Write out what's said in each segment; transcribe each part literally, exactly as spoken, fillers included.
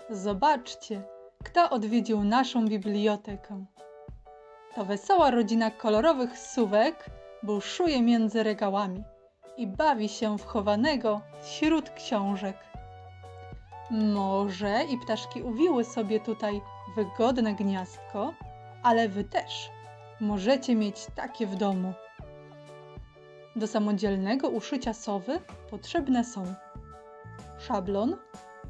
Zobaczcie, kto odwiedził naszą bibliotekę. To wesoła rodzina kolorowych suwek buszuje między regałami i bawi się w chowanego wśród książek. Może i ptaszki uwiły sobie tutaj wygodne gniazdko, ale wy też możecie mieć takie w domu. Do samodzielnego uszycia sowy potrzebne są szablon,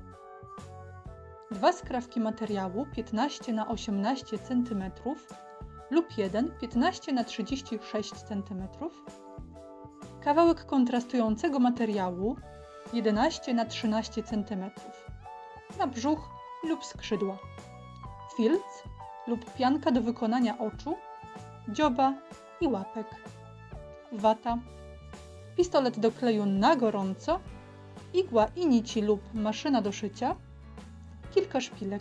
dwa skrawki materiału piętnaście na osiemnaście centymetrów lub jeden piętnaście na trzydzieści sześć centymetrów, kawałek kontrastującego materiału jedenaście na trzynaście centymetrów na brzuch lub skrzydła, filc lub pianka do wykonania oczu, dzioba i łapek, wata, pistolet do kleju na gorąco, igła i nici lub maszyna do szycia, kilka szpilek.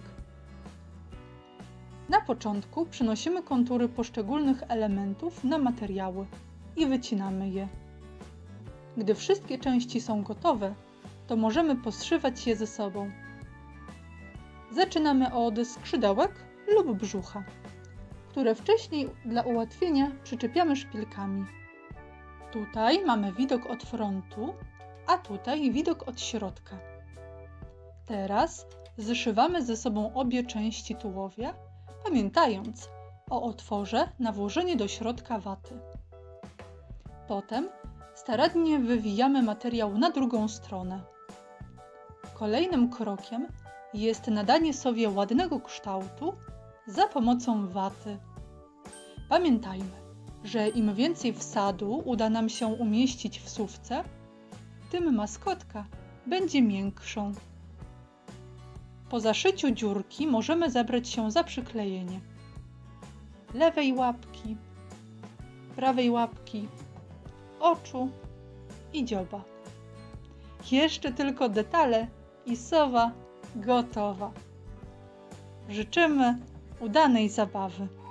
Na początku przenosimy kontury poszczególnych elementów na materiały i wycinamy je. Gdy wszystkie części są gotowe, to możemy poszywać je ze sobą. Zaczynamy od skrzydełek lub brzucha, które wcześniej dla ułatwienia przyczepiamy szpilkami. Tutaj mamy widok od frontu, a tutaj widok od środka. Teraz zszywamy ze sobą obie części tułowia, pamiętając o otworze na włożenie do środka waty. Potem starannie wywijamy materiał na drugą stronę. Kolejnym krokiem jest nadanie sowie ładnego kształtu za pomocą waty. Pamiętajmy, że im więcej wsadu uda nam się umieścić w sówce, tym maskotka będzie miększą. Po zaszyciu dziurki możemy zabrać się za przyklejenie lewej łapki, prawej łapki, oczu i dzioba. Jeszcze tylko detale i sowa gotowa. Życzymy udanej zabawy.